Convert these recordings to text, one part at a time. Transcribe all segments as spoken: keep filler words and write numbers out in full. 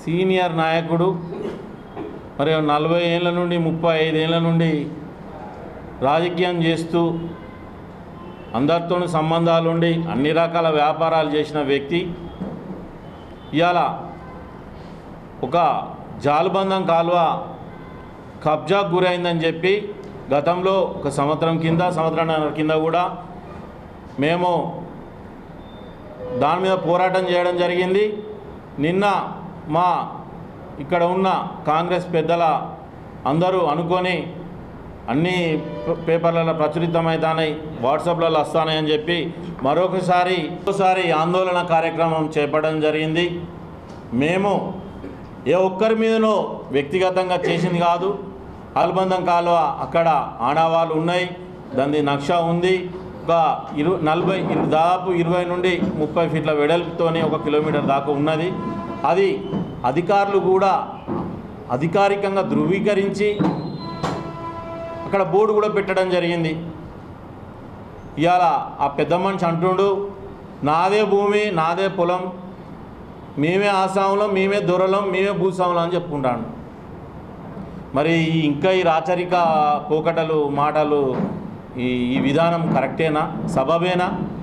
Senior నాయకుడు, మరి నలభై ఏళ్ళ నుండి ముప్పై ఐదేళ్ల నుండి రాజకీయం చేస్తూ అందరితో సంబంధాలుండి అన్ని రకాల వ్యాపారాలు చేసిన వ్యక్తి ఇవాళ ఒక జాలుబంధం కాలువ కబ్జాకు గురైందని చెప్పి గతంలో ఒక సంవత్సరం కింద సంవత్సరం కింద కూడా మేము దాని మీద పోరాటం చేయడం జరిగింది. నిన్న మా ఇక్కడ ఉన్న కాంగ్రెస్ పెద్దల అందరూ అనుకొని అన్ని పేపర్లలో ప్రచురితమవుతాయి, వాట్సాప్లలో వస్తాయని చెప్పి మరొకసారి ఒకసారి ఆందోళన కార్యక్రమం చేపట్టడం జరిగింది. మేము ఏ ఒక్కరి మీదనో వ్యక్తిగతంగా చేసింది కాదు. ఆల్బంధం కాలువ అక్కడ ఆనవాళ్ళు ఉన్నాయి, దాని నక్ష ఉంది. ఒక ఇరు నలభై దాదాపు ఇరవై నుండి ముప్పై ఫీట్ల వెడల్పుతోనే ఒక కిలోమీటర్ దాకా ఉన్నది. అది అధికారులు కూడా అధికారికంగా ధృవీకరించి అక్కడ బోర్డు కూడా పెట్టడం జరిగింది. ఇవాళ ఆ పెద్ద మనిషి అంటుండు, నాదే భూమి నాదే పొలం, మేమే ఆసాములం, మేమే దొరలం, మేమే భూస్వాములం అని చెప్పుకుంటాను. మరి ఇంకా ఈ రాచరిక పోకటలు మాటలు ఈ ఈ విధానం కరెక్టేనా, సబబేనా?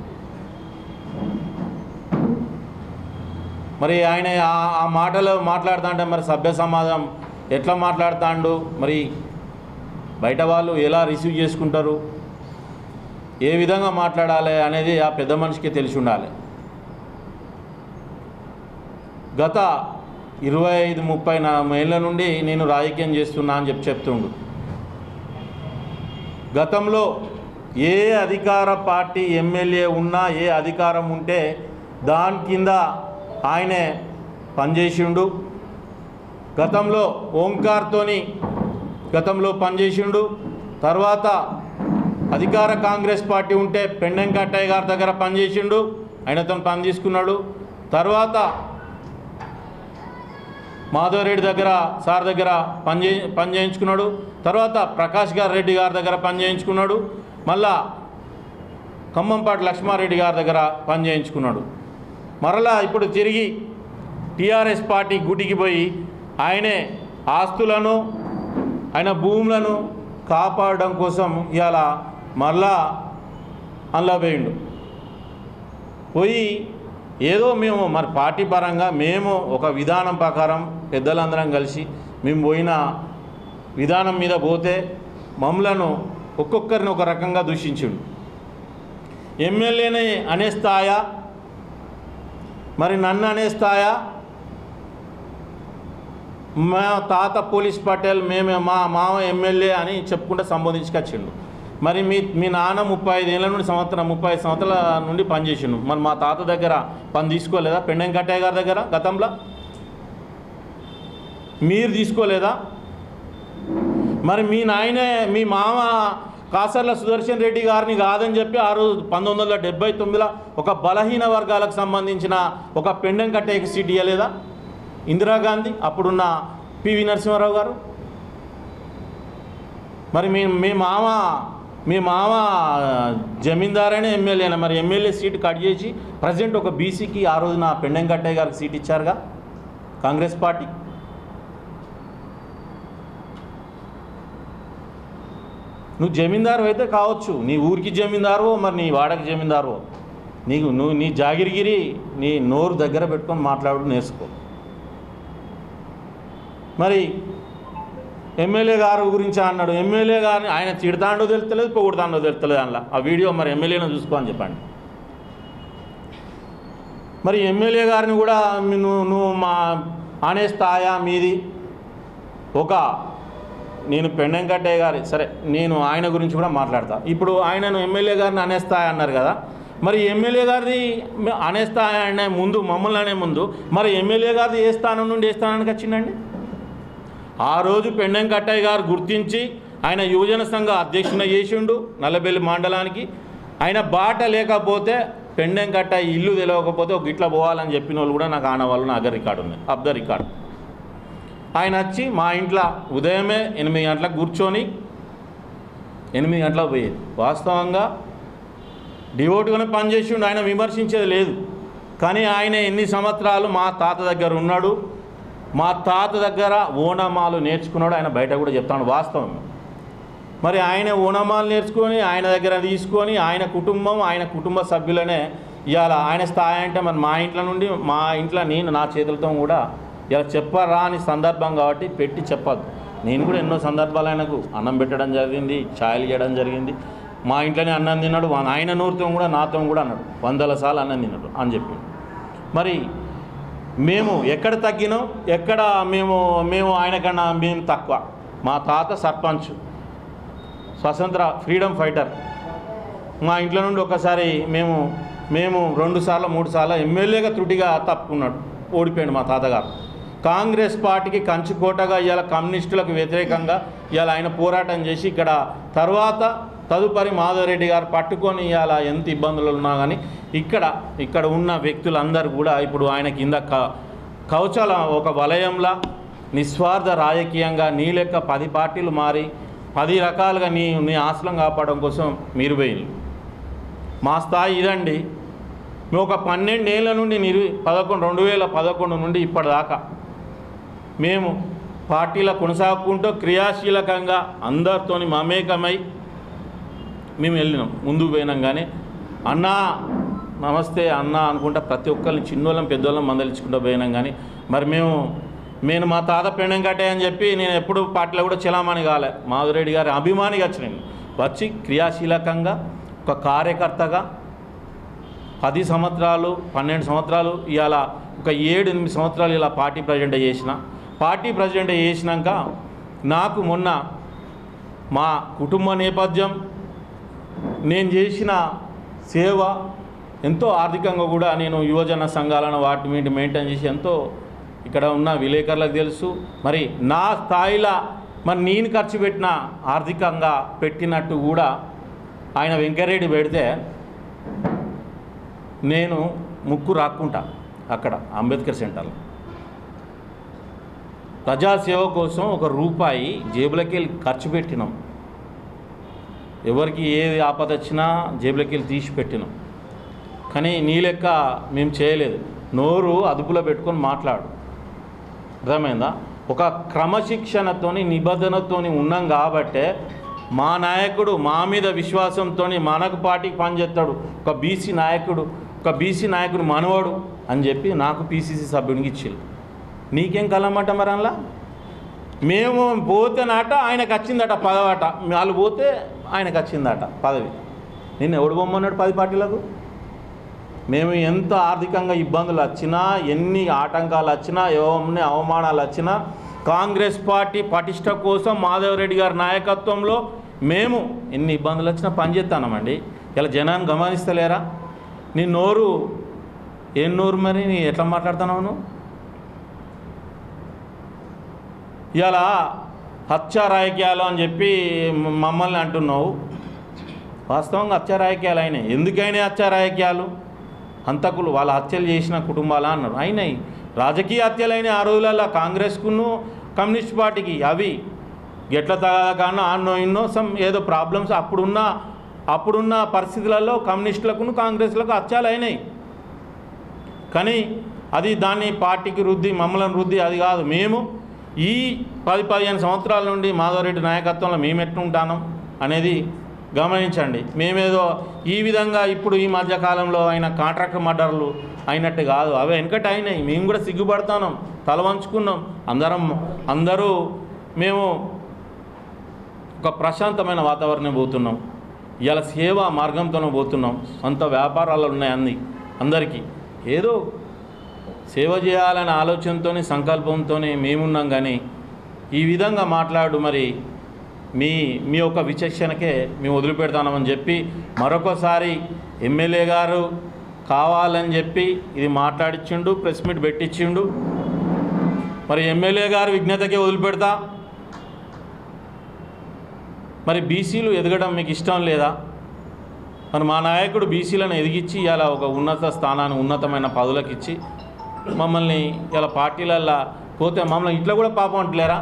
మరి ఆయన ఆ మాటలు మాట్లాడుతుంటే మరి సభ్య సమాజం ఎట్లా మాట్లాడుతాండు, మరి బయట వాళ్ళు ఎలా రిసీవ్ చేసుకుంటారు, ఏ విధంగా మాట్లాడాలి అనేది ఆ పెద్ద మనిషికి తెలిసి ఉండాలి. గత ఇరవై ఐదు ముప్పై నాలుగు ఏళ్ళ నుండి నేను రాజకీయం చేస్తున్నా అని చెప్పి చెప్తుండు. గతంలో ఏ అధికార పార్టీ ఎమ్మెల్యే ఉన్నా, ఏ అధికారం ఉంటే దాని కింద ఆయనే పనిచేసిండు. గతంలో ఓంకార్తోని గతంలో పనిచేసిండు. తర్వాత అధికార కాంగ్రెస్ పార్టీ ఉంటే పెండెంకట్టయ్య గారి దగ్గర పనిచేసిండు, ఆయనతో పని తీసుకున్నాడు. తర్వాత మాధవరెడ్డి దగ్గర సార్ దగ్గర పని పని చేయించుకున్నాడు. తర్వాత ప్రకాష్ గారు రెడ్డి గారి దగ్గర పని చేయించుకున్నాడు. మళ్ళా ఖమ్మంపాటి లక్ష్మారెడ్డి గారి దగ్గర పని చేయించుకున్నాడు. మరలా ఇప్పుడు తిరిగి టీఆర్ఎస్ పార్టీ గుటికి పోయి ఆయనే ఆస్తులను ఆయన భూములను కాపాడడం కోసం ఇవాళ మరలా అందులో పోయిండు. పోయి ఏదో మేము మరి పార్టీ పరంగా మేము ఒక విధానం ప్రకారం పెద్దలందరం కలిసి మేము పోయిన విధానం మీద పోతే మమ్మలను ఒక్కొక్కరిని ఒక రకంగా దూషించిండు. ఎమ్మెల్యేని అనేస్తాయా, మరి నన్ను అనేస్తాయా, మా తాత పోలీస్ పటేల్ మేమే మా మామ ఎమ్మెల్యే అని చెప్పుకుంటే సంబోధించుకొచ్చిండు. మరి మీ మీ నాన్న ముప్పై ఐదు ఏళ్ళ నుండి సంవత్సరం ముప్పై ఐదు సంవత్సరాల నుండి పనిచేసిండు. మరి మా తాత దగ్గర పని తీసుకోలేదా? పెండెంకట్టయ్య గారి దగ్గర గతంలో మీరు తీసుకోలేదా? మరి మీ నాయనే మీ మామ కాసర్ల సుదర్శన్ రెడ్డి గారిని కాదని చెప్పి ఆ రోజు పంతొమ్మిది వందల డెబ్బై తొమ్మిదిలో ఒక బలహీన వర్గాలకు సంబంధించిన ఒక పెండెంకట్టయ్యకి సీట్ ఇవ్వలేదా ఇందిరాగాంధీ, అప్పుడున్న పివి నరసింహారావు గారు? మరి మీ మీ మామ మీ మామ జమీందారైన ఎమ్మెల్యేనా? మరి ఎమ్మెల్యే సీటు కట్ చేసి ప్రజెంట్ ఒక బీసీకి ఆ రోజున పెండెంకట్టయ్య గారికి సీట్ ఇచ్చారుగా కాంగ్రెస్ పార్టీ. నువ్వు జమీందారు అయితే కావచ్చు, నీ ఊరికి జమీందారు, మరి నీ వాడకి జమీందారు, నీకు నువ్వు నీ జాగిరిగిరి నీ నోరు దగ్గర పెట్టుకొని మాట్లాడు నేర్చుకో. మరి ఎమ్మెల్యే గారు గురించి అన్నాడు. ఎమ్మెల్యే గారిని ఆయన తిడతాండో తెలుస్తలేదు, పొగుడుతాండో తెలుస్తలేదు. అందులో ఆ వీడియో మరి ఎమ్మెల్యేను చూసుకో అని చెప్పండి. మరి ఎమ్మెల్యే గారిని కూడా నువ్వు నువ్వు మా అనేస్తాయా మీది ఒక నేను పెండెంకట్టయ్య గారి సరే నేను ఆయన గురించి కూడా మాట్లాడతా. ఇప్పుడు ఆయనను ఎమ్మెల్యే గారిని అనేస్తాయా అన్నారు కదా, మరి ఎమ్మెల్యే గారిది అనేస్తాయా అనే ముందు మమ్మల్ని అనే ముందు మరి ఎమ్మెల్యే గారిది ఏ స్థానం నుండి ఏ స్థానానికి వచ్చిందండి? ఆ రోజు పెండెంకట్టయ్య గారు గుర్తించి ఆయన యువజన సంఘ అధ్యక్షుని చేసిండు నల్లబెల్లి మండలానికి. ఆయన బాట లేకపోతే పెండెంకట్టయ్య ఇల్లు తెలియకపోతే ఒక గిట్ల పోవాలని చెప్పిన వాళ్ళు కూడా నాకు ఆనవాళ్ళు నా దగ్గర రికార్డు ఉంది, అబ్ ద రికార్డు. ఆయన వచ్చి మా ఇంట్లో ఉదయమే ఎనిమిది గంటలకు కూర్చొని ఎనిమిది గంటలకు పోయేది. వాస్తవంగా డివోట్గానే పనిచేసిండు, ఆయన విమర్శించేది లేదు. కానీ ఆయన ఎన్ని సంవత్సరాలు మా తాత దగ్గర ఉన్నాడు, మా తాత దగ్గర ఓనమాలు నేర్చుకున్నాడు, ఆయన బయట కూడా చెప్తాడు వాస్తవం. మరి ఆయన ఓనమాలు నేర్చుకొని ఆయన దగ్గర తీసుకొని ఆయన కుటుంబం ఆయన కుటుంబ సభ్యులనే ఇవాళ ఆయన స్థాయి అంటే మరి మా ఇంట్లో నుండి మా ఇంట్లో నేను నా చేతులతో కూడా ఇలా చెప్పరాని సందర్భం కాబట్టి పెట్టి చెప్పద్దు. నేను కూడా ఎన్నో సందర్భాలు ఆయనకు అన్నం పెట్టడం జరిగింది, ఛాయలు చేయడం జరిగింది. మా ఇంట్లోనే అన్నం తిన్నాడు, ఆయన నోరుతో కూడా నాతో కూడా అన్నాడు, వందల సార్లు అన్నం తిన్నాడు అని చెప్పి. మరి మేము ఎక్కడ తగ్గినాం, ఎక్కడ మేము మేము ఆయన కన్నా మేము తక్కువ. మా తాత సర్పంచ్, స్వతంత్ర ఫ్రీడమ్ ఫైటర్. మా ఇంట్లో నుండి ఒకసారి మేము మేము రెండు సార్లు మూడు సార్లు ఎమ్మెల్యేగా త్రుటిగా తప్పుకున్నాడు, ఓడిపోయాడు మా తాతగారు. కాంగ్రెస్ పార్టీకి కంచుకోటగా ఇవాళ కమ్యూనిస్టులకు వ్యతిరేకంగా ఇవాళ ఆయన పోరాటం చేసి ఇక్కడ తర్వాత తదుపరి మాధవరెడ్డి గారు పట్టుకొని ఇవాళ ఎంత ఇబ్బందులు ఉన్నా కానీ ఇక్కడ ఇక్కడ ఉన్న వ్యక్తులందరూ కూడా ఇప్పుడు ఆయన కింద క కవచాల ఒక వలయంలా నిస్వార్థ రాజకీయంగా నీ లెక్క పది పార్టీలు మారి పది రకాలుగా నీ నీ ఆశలం కాపాడడం కోసం మీరు పోయింది. మా స్థాయి ఇదండి. మేము ఒక పన్నెండేళ్ల నుండి నిరు పదకొండు రెండు వేల పదకొండు నుండి ఇప్పటిదాకా మేము పార్టీలో కొనసాగుకుంటూ క్రియాశీలకంగా అందరితోని మమేకమై మేము వెళ్ళినాం, ముందుకు పోయినాం. కానీ అన్నా నమస్తే అన్న అనుకుంటా ప్రతి ఒక్కరిని చిన్నోళ్ళం పెద్దోళ్ళం మందలించుకుంటూ పోయినాం. కానీ మరి మేము నేను మా తాత పెండం కట్టే అని చెప్పి నేను ఎప్పుడు పార్టీలో కూడా చలామణి కాలే. మాధవరెడ్డి గారి అభిమానిగా వచ్చి నేను వచ్చి క్రియాశీలకంగా ఒక కార్యకర్తగా పది సంవత్సరాలు పన్నెండు సంవత్సరాలు ఇవాళ ఒక ఏడు ఎనిమిది సంవత్సరాలు ఇలా పార్టీ ప్రెసిడెంట్ చేసిన. పార్టీ ప్రెసిడెంట్ చేసినాక నాకు మొన్న మా కుటుంబ నేపథ్యం, నేను చేసిన సేవ ఎంతో ఆర్థికంగా కూడా నేను యువజన సంఘాలను వాటి వీటి మెయింటైన్ చేసి ఎంతో ఇక్కడ ఉన్న విలేకరులకు తెలుసు. మరి నా స్థాయిలో మరి నేను ఖర్చు పెట్టిన ఆర్థికంగా పెట్టినట్టు కూడా ఆయన వెంకరెడ్డి పెడితే నేను ముక్కు రాక్కుంటా అక్కడ అంబేద్కర్ సెంటర్లో. ప్రజాసేవ కోసం ఒక రూపాయి జేబులకి వెళ్ళి ఖర్చు పెట్టినాం. ఎవరికి ఏది ఆపద వచ్చినా జేబులకి వెళ్ళి తీసి పెట్టినాం. కానీ నీ లెక్క మేము చేయలేదు. నోరు అదుపులో పెట్టుకొని మాట్లాడు, అర్థమైందా? ఒక క్రమశిక్షణతోని నిబంధనతోని ఉన్నాం కాబట్టే మా నాయకుడు మా మీద విశ్వాసంతో మనకు పార్టీకి పనిచేస్తాడు, ఒక బీసీ నాయకుడు ఒక బీసీ నాయకుడు మనవాడు అని చెప్పి నాకు పీసీసీ సభ్యునికి ఇచ్చారు. నీకేం కలమట మరి అలా? మేము పోతే నాట ఆయనకు వచ్చిందట పదవట, వాళ్ళు పోతే ఆయనకు వచ్చిందట పదవి. నేను ఎవడు బొమ్మన్నాడు పది పార్టీలకు? మేము ఎంత ఆర్థికంగా ఇబ్బందులు వచ్చినా, ఎన్ని ఆటంకాలు వచ్చినా, ఎన్ని అవమానాలు వచ్చినా కాంగ్రెస్ పార్టీ పటిష్ట కోసం మాధవరెడ్డి గారి నాయకత్వంలో మేము ఎన్ని ఇబ్బందులు వచ్చినా పనిచేస్తామండి. ఇలా జనాన్ని గమనిస్తలేరా? నీ నోరు ఏం నోరు మరి, నీ ఎట్లా మాట్లాడుతున్నావు నువ్వు? ఇలా హత్య రాజకీయాలు అని చెప్పి మమ్మల్ని అంటున్నావు. వాస్తవంగా హత్య రాజకీయాలు అయినాయి. ఎందుకైనా హత్య రాజకీయాలు? హంతకులు వాళ్ళ హత్యలు చేసిన కుటుంబాలు అన్నారు. అయినాయి రాజకీయ హత్యలైన ఆ రోజులలో కాంగ్రెస్కును కమ్యూనిస్ట్ పార్టీకి. అవి గెట్ల తగాకన్నా అన్నో ఇన్నో సమ్ ఏదో ప్రాబ్లమ్స్ అప్పుడున్న అప్పుడున్న పరిస్థితులలో కమ్యూనిస్టులకును కాంగ్రెస్లకు హత్యలు అయినాయి. కానీ అది దాన్ని పార్టీకి రుద్ది మమ్మల్ని రుద్ది అది కాదు. మేము ఈ పది పదిహేను సంవత్సరాల నుండి మాధవరెడ్డి నాయకత్వంలో మేము ఎట్లుంటాను అనేది గమనించండి. మేమేదో ఈ విధంగా ఇప్పుడు ఈ మధ్యకాలంలో అయిన కాంట్రాక్ట్ మర్డర్లు అయినట్టు కాదు, అవి వెనకటి అయినాయి. మేము కూడా సిగ్గుపడతాం, తల వంచుకున్నాం. అందరం అందరూ మేము ఒక ప్రశాంతమైన వాతావరణం పోతున్నాం. ఇలా సేవా మార్గంతోనే పోతున్నాం. సొంత వ్యాపారాలు ఉన్నాయి అన్ని అందరికీ. ఏదో సేవ చేయాలనే ఆలోచనతో సంకల్పంతో మేమున్నాం. కానీ ఈ విధంగా మాట్లాడు మరి మీ మీ యొక్క విచక్షణకే మేము వదిలిపెడతామని చెప్పి మరొకసారి ఎమ్మెల్యే గారు కావాలని చెప్పి ఇది మాట్లాడిచ్చిండు, ప్రెస్ మీట్ పెట్టించిండు. మరి ఎమ్మెల్యే గారు విజ్ఞతకే వదిలిపెడతా. మరి బీసీలు ఎదగడం మీకు ఇష్టం లేదా? మరి మా నాయకుడు బీసీలను ఎదిగించి ఇలా ఒక ఉన్నత స్థానాన్ని ఉన్నతమైన పదవులకు ఇచ్చి మమ్మల్ని ఇలా పార్టీలల్లో పోతే మమ్మల్ని ఇట్లా కూడా పాపం అంటలేరా?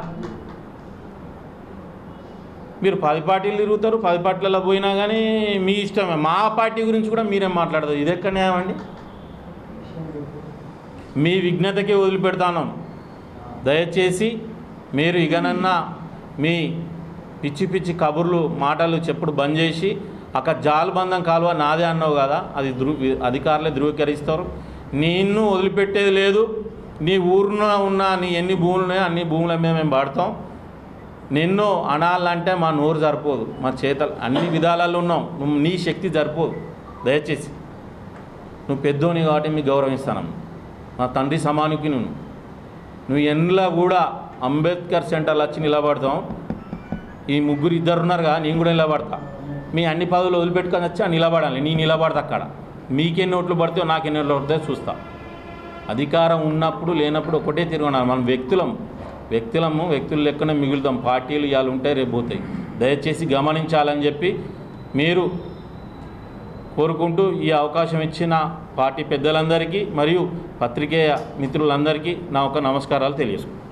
మీరు పది పార్టీలు తిరుగుతారు, పది పార్టీలలో పోయినా కానీ మీ ఇష్టమే. మా పార్టీ గురించి కూడా మీరేం మాట్లాడతారు? ఇది ఎక్కడ న్యాయం అండి? మీ విజ్ఞతకే వదిలిపెడతాను. దయచేసి మీరు ఇకనన్నా మీ పిచ్చి పిచ్చి కబుర్లు మాటలు చెప్పుడు బంద్ చేసి అక్కడ జాలబంధం కాలువ నాదే అన్నావు కదా, అది ధృ అధికారులే ధృవీకరిస్తారు. నిన్ను వదిలిపెట్టేది లేదు. నీ ఊరిలో ఉన్న నీ ఎన్ని భూములు ఉన్నాయో అన్ని భూముల మీద మేము వాడతాం. నిన్ను అనాలంటే మా నోరు సరిపోదు, మా చేతలు అన్ని విధాలలో ఉన్నాం. నువ్వు నీ శక్తి సరిపోదు. దయచేసి నువ్వు పెద్దోని కాబట్టి మీకు గౌరవిస్తాను. మా తండ్రి సమానికి నువ్వు నువ్వు ఎండ్లా కూడా అంబేద్కర్ సెంటర్లో వచ్చి నిలబడతాం. ఈ ముగ్గురు ఇద్దరు ఉన్నారుగా, నేను కూడా నిలబడతా. మీ అన్ని పదవులు వదిలిపెట్టుకొని వచ్చి నిలబడాలి. నేను నిలబడతా అక్కడ. మీకెన్ని ఓట్లు పడితే నాకెన్ని ఓట్లు పడితే చూస్తా. అధికారం ఉన్నప్పుడు లేనప్పుడు ఒకటే తిరుగున్నారు. మనం వ్యక్తులం వ్యక్తులము వ్యక్తులు లెక్కనే మిగులుతాం. పార్టీలు ఇవాళ ఉంటాయి, రేపు పోతాయి. దయచేసి గమనించాలని చెప్పి మీరు కోరుకుంటూ ఈ అవకాశం ఇచ్చిన పార్టీ పెద్దలందరికీ మరియు పత్రికేయ మిత్రులందరికీ నా ఒక నమస్కారాలు తెలియజేసుకుంటాను.